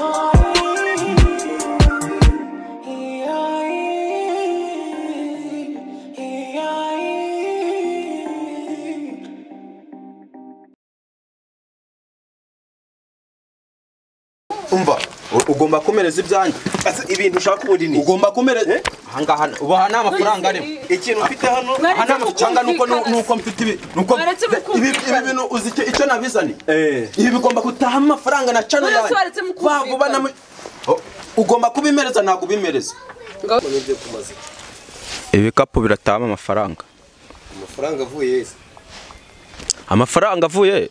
umva ugomba kumereza ibyanyu ibintu ushaka ubundi ni ugomba kumereza ahangaha ubaha n'amafaranga arimo ikintu ufite hano aha n'amafaranga nuko mfite ibi nuko ibi bintu uzi icyo nabizani ibi bigomba gutaha amafaranga na channel yanyu bagubana ugomba kubimereza ntago ubimereza ibikapu biratama amafaranga avuye amafaranga avuye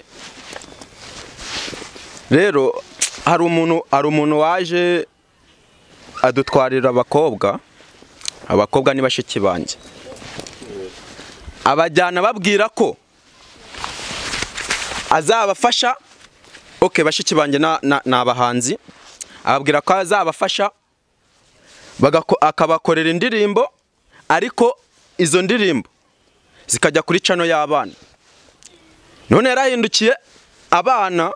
rero hari umuntu waje adutwarira abakobwa ni bashiki banjye abajyana babwira ko azabafasha bashiki banjye n'abahanzi ababwira ko azabafasha akabakorera indirimbo ariko izo ndirimbo zikajya kuri channel y'abana none yarahindukiye abana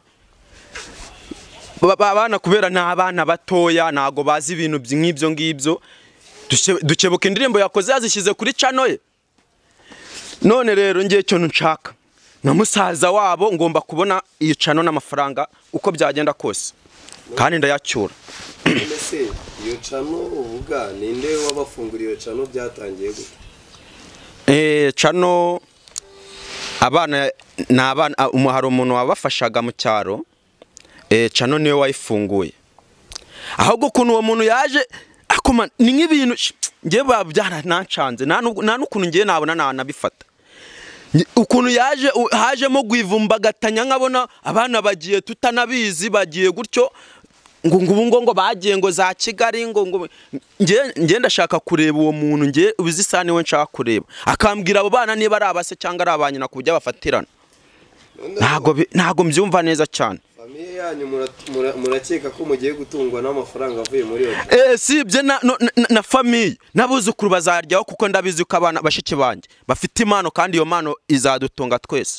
kubera n'abana batoya ntago bazi ibintu nk'ibyo ngibyo dukebuka indirimbo yakoze yazishyize kuri channel ye none rero ngiye cyo nshaka na musaza wabo ngomba kubona iyi channel n'amafaranga uko byagenda kose kandi ndayacyura ese iyo channel uvuga ninde wabafunguriye channel byatangiye gute channel abana hari umuntu wabafashaga mu cyaro channel niwe wayifunguye ahubwo kuntu uwo muntu yaje akoma ni nk'ibintu ngiye byaranancanze nta n'ukuntu ngiye nabona nabifata ukuntu hajemo gwivumbagatanya nkabona abana bagiye tutanabizi bagiye gutyo ngo bagiye ngo za Kigali ngo ngiye ndashaka kureba uwo muntu ngiye ubizisane we nshaka kureba akambwira abo bana niba ari abase cyangwa ari abanyina kubujya bafatirana ntago mbyumva neza cyane yanyu murakeka ko mugiye gutungwa n'amafaranga avuye muri yo sibye na famille nabuzukuru bazaryaho kuko ndabizi ko abana bashiki banjye bafite impano kandi iyo mpano izadutunga twese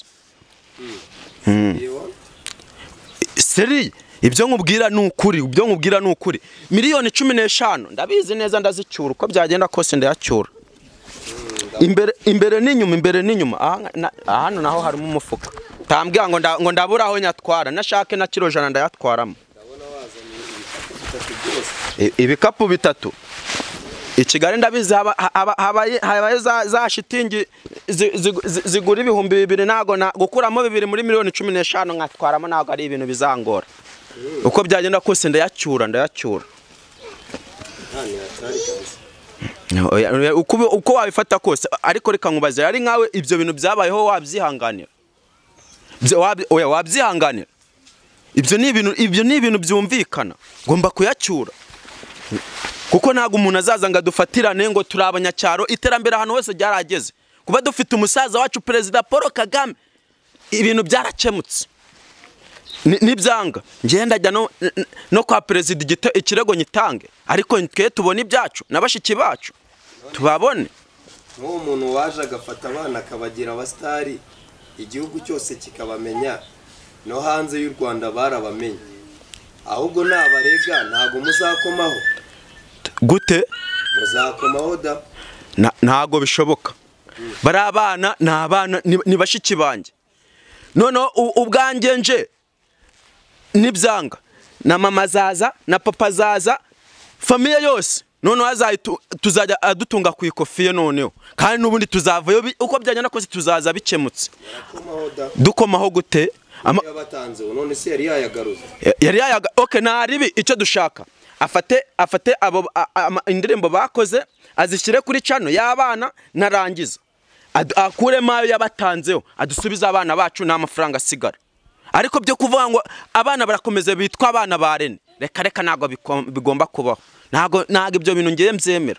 seri ibyo nkubwira ni ukuri miliyoni 15 ndabizi neza ndazicyura uko byagenda kose ndayacyura imbere n'inyuma hano naho harimo umufuka tambwira ngo ndabura aho nyatwara nashake na kilo 100 ndayatwaramo ibikapu 3 ikigali ndabizi habaye za shitingi zigura ibihumbi 2 nago gukuramo 2 muri miliyoni 15 nkatwaramo nago ari ibintu bizangora uko byagenda kose ndayacyura uko wabifata kose ariko reka nkubaze ari nkawe ibyo bintu byabayeho wabyihanganira wabyihanganira ibyo ni ibintu byumvikana ngomba kuyacyura kuko ntago umuntu azaza ngo adufatirane ngo turi abanyacyaro iterambere ahantu hose ryarageze kuba dufite umusaza wacu Perezida Paul Kagame ibintu byarakemutse nibyanga ngenda ajya no kwa Perezida ikirego nyitange ariko twe tubone ibyacu nabashiki bacu tubabone nk'uwo muntu waje agafata abana akabagira abastari igihugu cyose kikabamenya no hanze y'u Rwanda barabamenye ahubwo nabarega ntago muzakomaho gute muzakomaho da ntago bishoboka bari abana ni bashiki banjye none ubwanjye nje nibyanga na mama zaza na papa zaza famille yose none tuzajya adutunga ku ikofiye noneho kandi nubundi tuzavayo uko byagenda kose tuzaza bikemutse dukomaho gute yabatanze none se yari yayagaruza okay naribi icyo dushaka afate abo indirimbo bakoze azishyire kuri channel y'abana narangiza akure mayo yabatanzeho adusubiza abana bacu n'amafaranga asigara ariko byo kuvuga ngo abana barakomeza bitwa abana ba Rene reka nago bigomba kubaho nago ibyo bintu ngiye mbyemera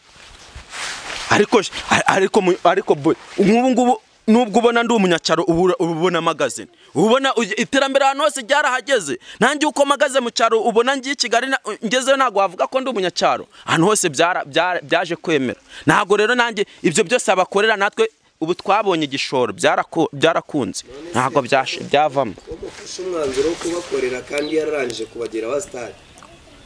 ariko boy ngubu nubwo ubona ndi umunyacyaro ubona magazine ubona iterambere ahantu hose ryarahageze nanjye uko magaze mu cyaro ubona ngiye Kigali ngeze nago wavuga ko ndi umunyacyaro ahantu hose byaje kwemera nago rero nanjye ibyo byose abakorera natwe ubu twabonye igishoro byarakunze ntago byavamo umwanzuro wo kubakorera kandi yararangije kubagira abastari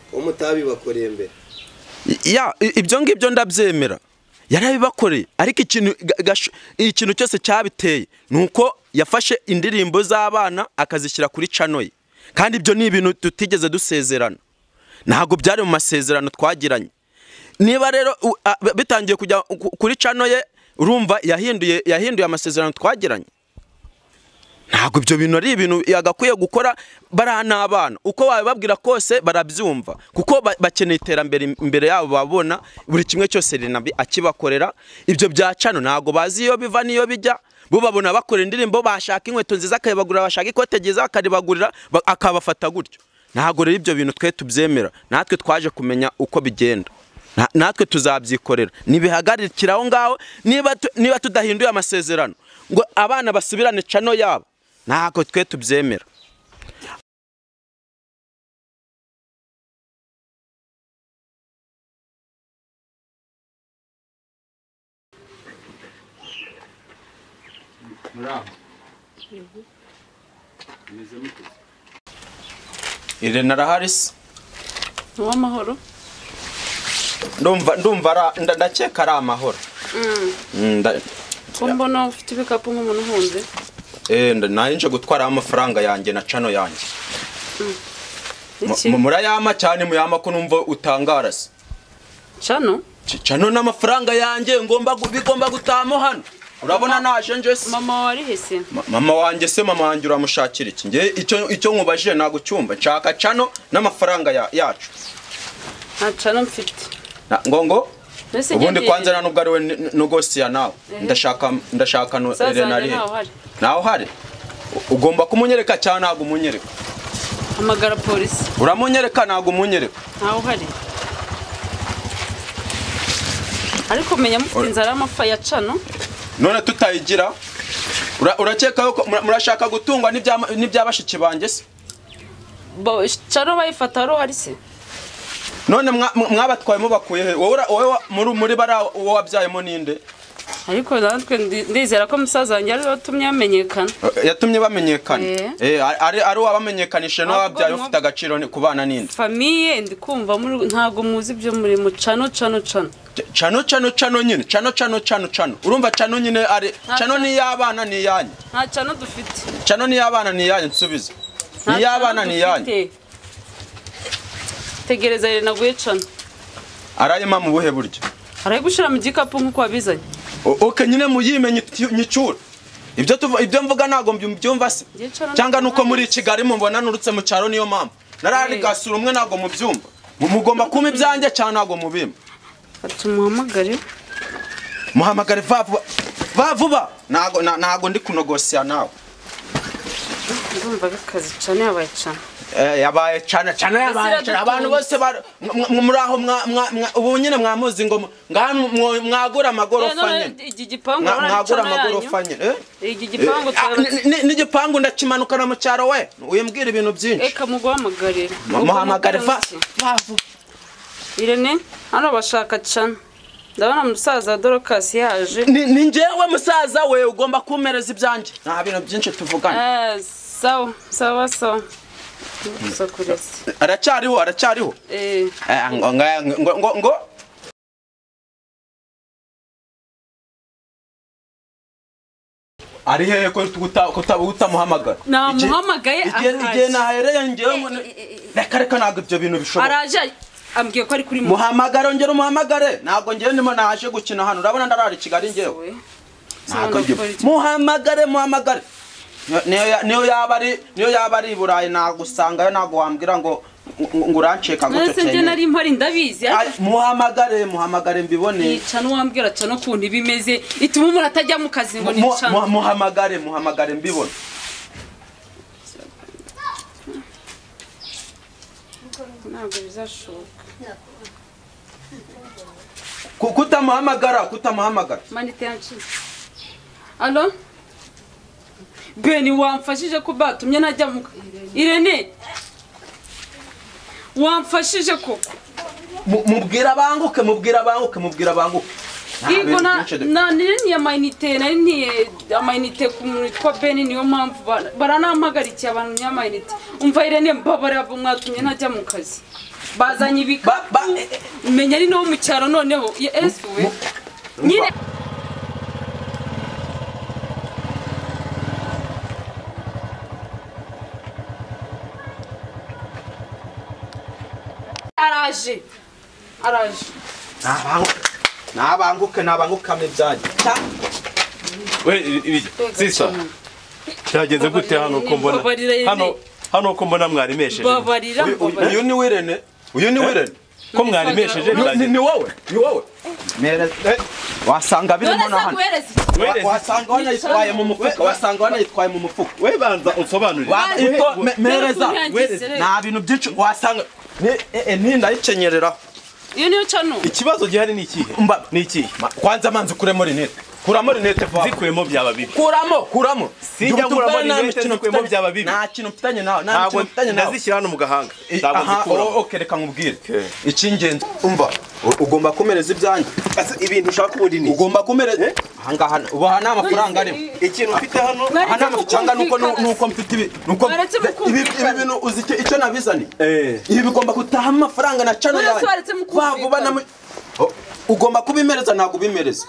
ko mutabibakoreye mbere. ya ibyo ngibyo ndabyemera yarabibakoreye ariko ikintu cyose cyabiteye nuko yafashe indirimbo z'abana akazishyira kuri channel ye kandi ibyo ni ibintu tutigeze dusezerana ntago byari mu masezerano twagiranye niba rero bitangiye kujya kuri channel ye urumva yahinduye amasezerano twagiranye ntago ibyo bintu ari ibintu yagakwiye gukora barana abana uko wababwira kose barabyumva kuko bakeneye iterambere imbere yabo babona buri kimwe cyose Renabi akibakorera ibyo bya channel ntago bazi iyo biva niyo bijya bo babona bakora indirimbo bashaka inkweto nziza akayibagurira bashaka ikote ryiza akaribagurira akabafata gutyo ntago rero ibyo bintu twe tubyemera natwe twaje kumenya uko bigenda natwe tuzabyikorera nibihagarikiraho ngaho niba tudahinduye amasezerano ngo abana basubirane channel yabo ntago twe tubyemera Irene Raharis w'amahoro ndumva ndakeka ari amahoro ko mbona ufite ibikapu nk'umuntu uhunze nanje gutwara amafaranga yanjye na channel yanjye murayama cyane muyama ko numva utangara se channel n'amafaranga yanjye bigomba gutamo hano urabona naje nje se mama wari hese mama wanjye se mama wanjye uramushakira iki nge icyo nkubajije nago cyumva nshaka channel n'amafaranga yacu nta channel mfite ngo ubundi kwanza na nubwo ari we nugosiya nawe ndashaka no Renari naho hari ugomba kumunyereka cyane ntago umunyereka hamagara polisi uramunyereka ntago umunyereka naho hari ariko menya mufite inzara amafa ya channel none tutayigira urakeka yuko murashaka gutungwa n'ibyabashiki banjye se channel bayifata ro hari se none mwabatwaye mubakuye he wowe muri bara wabyayemo ninde ariko natwe ndizera ko musaza wanjye ari watumye amenyekana yatumye bamenyekana ari wabamenyekanishe no wabyaye ufite agaciro ku bana ninde famille ndikumva ntago muzi byo muri mu channel nyine channel urumva channel nyine ari channel ni y'abana ni yanyu nta channel dufite channel ni y'abana ni yanyu nsubize ni y'abana ni yanyu tegereza rero naguye channel arayima mu buhe buryo araye gushira mu gikapu nkuko wabizanye okay nyine muyimenye nyicura ibyo mvuga nago mbyumva se cyangwa nuko muri Kigali mubona nurutse mu cyaro niyo mpamvu narari gasura umwe nago mubyumva mugomba kuma ibyanjye cyane nago mubimba muhamagare vuba nago ndi kunogosiya nawe ndumva gakazi cyane yabaye cyane abantu bose muri aho ubu nyine mwamuzi ngo mwagura amagorofa nyine mwagura amagorofa nyine n'igipangu ndakimanukana mu cyaro we uyembwira ibintu byinshi eka muguhamagarira muhamagare Irene hano bashaka cyane ndabona musaza Dorcas yaje ni ngewe musaza we ugomba kumereza ibyanjye nta bintu byinshi tuvugana sawa aracyariho ngo ari hehe ko utamuhamagara namuhamagaye igihe nahereye ngewe reka ntabwo ibyo bintu bishobora araje ambwiye ko ari kuri muhamagara ongera umuhamagare ntabwo ngewe ndimo naje gukina hano urabona ndarara i Kigali ngewe muhamagare niyo yaba ari Burayi nagusangayo ntago wambwira ngo uranceka gutyo cyane nje nari mpari ndabizi muhamagare mbibone yica n'uwambwira cyane ukuntu bimeze ituma umuntu atajya mu kazi ngo nicana muhamagare mbibone ntabwo bizashoboka kutamuhamagara manite yanchi allo Beni wamfashije ko batumye najya mu Irene wamfashije koko mubwira banguke Yego na nini amayinite amayinite ku muntu witwa Beni niyo mpamvu baranampagarikiye abantu nyamayinite umva Irene mbabara mwatumye ntajya mu kazi bazanye ibikapu menya ari no mu cyaro noneho yesuwe nyine araje nabanguka mibyaje we sisa cyageze gute hano ko mbona hano ko mbona mwarimesheje uyu ni Irene ko mwarimesheje ni wowe wasanga birimo na hano wasanga wanayitwaye mu mufuka we banza unsobanurire mereza nta bintu byinshi wasanga ntindayikenyerera iyo niyo cano ikibazo gihari ni ikihe kwanza manzi kuremo rinete kuramo rinete vuba zikuyemo byaba bibi kuramo sijya kuramo rinete zikuyemo byaba bibi nta kintu mfitanye nawe ntabwo ndazishyira hano mu gahanga reka nkubwire icy'ingenzi umva ugomba kumereza ibyanjye ibintu ushaka ubundi ni ugomba kumereza ahangaha ubaha nta mafaranga arimo ikintu ufite hano aha nta mafaranga nuko mfite ibi bintu uzi icyo nabizaniye ibi bigomba gutaha amafaranga na cano yawe vuba na ugomba kubimereza ntabwo ubimereza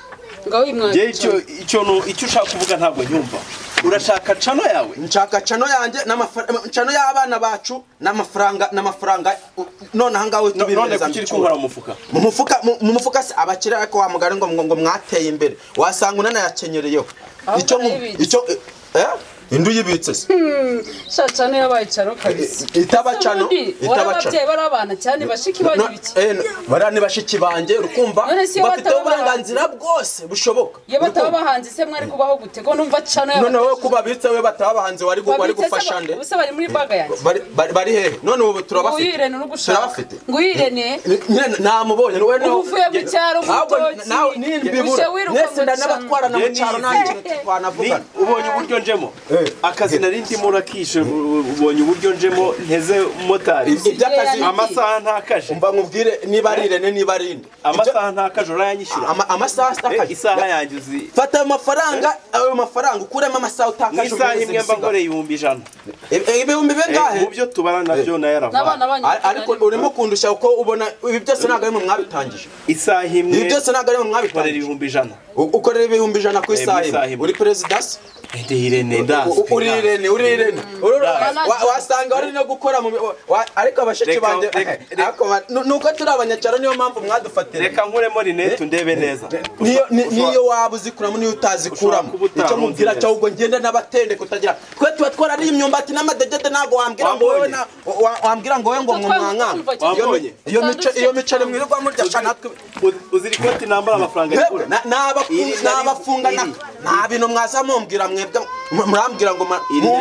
icyo ushaka kuvuga ntabwo nyumva urashaka cano yawe nshaka cano yanjye cano y'abana bacu n'amafaranga none aha ngaho tubimereza mu mufuka se abakire ariko wa mugari ngo mwateye imbere wasanga unanayakenyereyeho icyo indu yibitse se cano yabaye cano kabisa itabacano ababyeyi bari abana cyane bashiki banyibiki barani bashiki banje urukumva bafite uburenganzira bwose bushoboka iyo bataba bahanze se mwari kubaho gute ko numva cano yabaye none wowe kubabitse we bataba bahanze wari gufasha nde ubuse bari muri baga yanjye bari hehe none ubu turabafite turabafite ngo Irene namubonye wowe uvuye mu cyaro nawe nimbibura nese ndanabatwarana mu cyaro nta kintu twanavugana ubonye uburyo njemo akazi nari ndimo urakishe ubonye uburyo njemo nteze motari amasaha ntakaje umva nkubwire niba ari Irene niba ari inde amasaha ntakaje urayanyishyura amasaha atakaje isaha yanjye uzi fata ayo mafaranga ukuremo amasaha utakaje isaha imwe mba ngoreye 100 ibihumbi bingahe mu byo tubara nabyo nayaravuga ariko urimo kundusha uko ubona ibi byose ntabwo ari mu mwabitangije isaha imwe ibi byose ntabwo ari mu mwabitangije ukorera ibihumbi 100 ku isaha uri president Irene uri Irene wasanga wari no gukora ariko abashiki banje nuko turi abanyacyaro niyo mpamvu mwadufatira reka nkuremo rinete ndebe neza niyo waba uzikuramo niyo utazikuramo icyo mubwira cyo ubwo ngenda n'abatende kutagira twe tuba twarari imyumbati n'amadegede ntabwo wambwira ngo wowe ngo mwamwanga iyo micere mwirirwa murya natwe uzirikoti nambara amafaranga n'abafunga nta bintu mwaza mumbwira murambwira ngo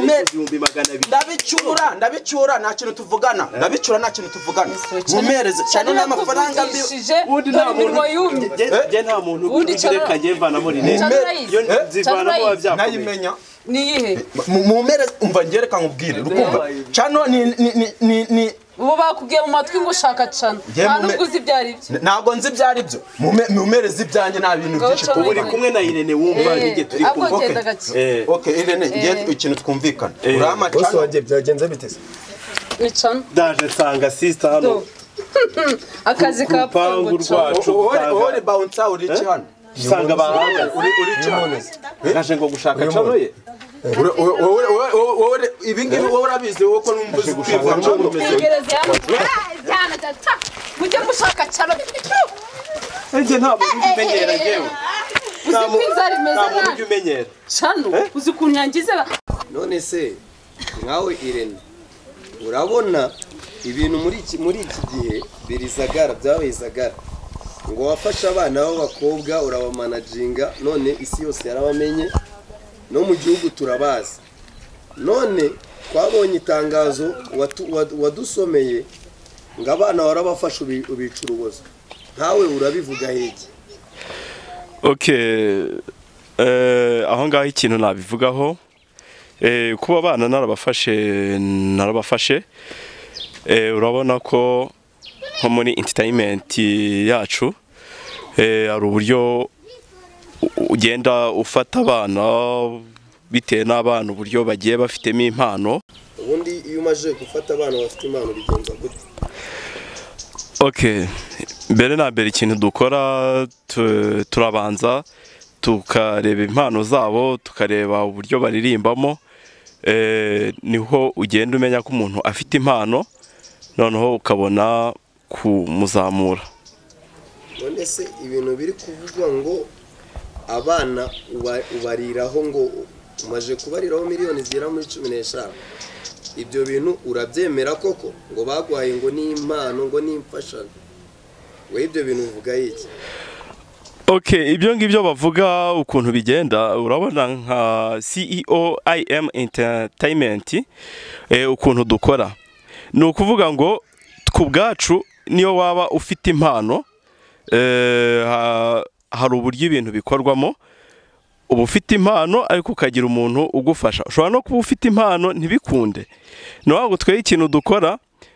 ndabicyura nta kintu tuvugana mumereze cyane n'amafaranga ubundi nta muntu ureka njye mvanamo rinete iyo zivanamo wabyakubye nayimenya niyihe mumereze umva ngereka nkubwire rukumva cano ni ubu bakubwiye mu matwi ngo ushaka cano nta nubwo uzi ibyo ari byo ntabwo nzi ibyo ari byo mumereze ibyanjye nta bintu byinshi ubu uri kumwe na Irene wumva nige turi kumwe okay Irene ngiye ikintu twumvikana urama cano wagiye byagenze biteze ni cano ndaje nsanga sister hano akazi ka pangu rwacu wowe bounce uri iki hano usanga bahanga uri iki hano naje ngo gushaka cano ye ibingibi wowe urabizi wowe ko numvuze kwivanga mugereze hano cyane cyane mujye mushaka cano njye ntabwo umenyera ngewe ntabwo umenyera cano uzi ukuntu yangize none se nkawe Irene urabona ibintu muri iki gihe birizagara byabayizagara ngo wafashe abana b'abakobwa urabamanaginga none isi yose yarabamenye no mu gihugu turabazi none twabonye itangazo wadusomeye ngo abana warabafashe ubica urubozo ntawe urabivuga hege aho ngaho ikintu nabivugaho kuba abana narabafashe urabona ko nko muri entertainment yacu hari uburyo ugenda ufata abana bitewe n'abana uburyo bagiye bafitemo impano. ubundi iyo umaze gufata abana bafite impano bigenza gute? Okay, mbere na mbere ikintu dukora turabanza tukareba impano zabo, tukareba uburyo baririmbamo, niho ugenda umenya ko umuntu afite impano, noneho ukabona kumuzamura. none se ibintu biri kuvugwa ngo abana ubariraho ngo umaze kubariraho miliyoni zigera muri 15, ibyo bintu urabyemera koko ngo bagwaye ngo ni impano ngo ni imfashanyo? we ibyo bintu uvuga iki? Okay, ibyo ngibyo bavuga ukuntu bigenda, urabona nka CEO IM Entertainment ukuntu dukora, ni ukuvuga ngo twubwacu niyo waba ufite impano, hari uburyo ibintu bikorwamo. Uba ufite impano ariko ukagira umuntu ugufasha. Ushobora no kuba ufite impano ntibikunde, nubwo twe ikintu dukora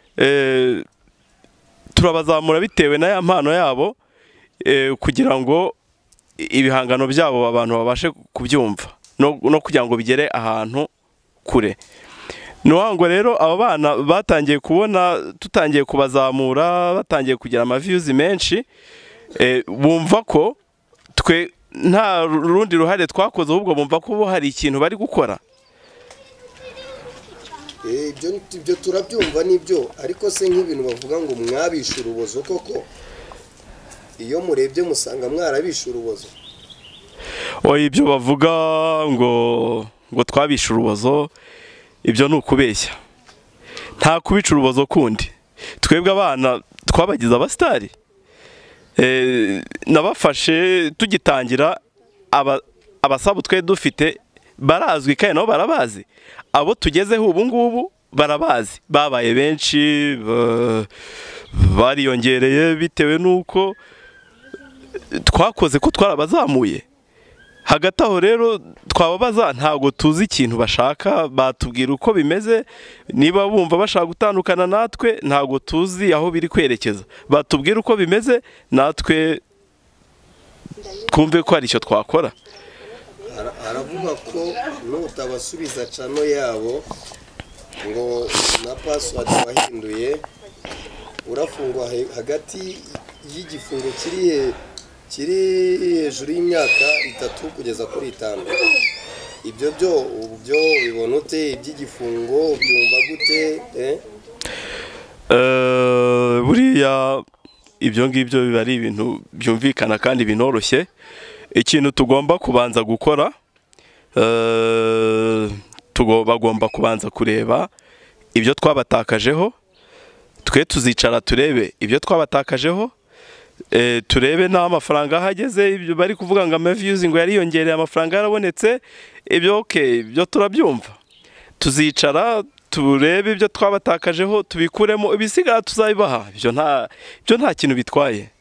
turabazamura bitewe na ya mpano yabo, kugira ngo ibihangano byabo abantu babashe kubyumva no kugira ngo bigere ahantu kure. Nuwango rero aba bana batangiye kubona tutangiye kubazamura, batangiye kugira ama views menshi, bumva ko twe nta rundi ruhare twakoze, ahubwo bumva ko hari ikintu bari gukora. ibyo turabyumva nibyo, ariko se nk'ibintu bavuga ngo mwabishe urubozo, koko iyo murebye musanga mwarabishe urubozo? Ibyo bavuga ngo twabishe urubozo, ibyo ni ukubeshya. Nta kubica urubozo kundi, twebwe abana twabagize abastari. Nabafashe tugitangira, abasabu twe dufite barazwi kandi nabo barabazi, abo tugezeho ubu ngubu barabazi, babaye benshi, bariyongereye bitewe nuko twakoze ko twarabazamuye. Hagati aho rero twababaza ntago tuzi ikintu bashaka, batubwira uko bimeze, niba bumva bashaka gutandukana natwe ntago tuzi aho biri kwerekeza, batubwira uko bimeze natwe kumve ko hari icyo twakora. Aravuga ko nutabasubiza cano yabo ngo na password wahinduye urafungwa hagati y'igifungo kiri hejuru y'imyaka 3 kugeza kuri 5. ibyo byo bibona ute? iby'igifungo byumva gute? Buriya ibyo ngibyo biba ari ibintu byumvikana kandi binoroshye. Ikintu tugomba kubanza gukora, bagomba kubanza kureba ibyo twabatakajeho, twe tuzicara turebe ibyo twabatakajeho, turebe nta mafaranga ahageze. Ibyo bari kuvuga ngo ama views ngo yariyongereye, amafaranga yarabonetse, ibyo okay, ibyo turabyumva. Tuzicara turebe ibyo twabatakajeho tubikuremo, ibisigara tuzabibaha. Ibyo nta kintu bitwaye.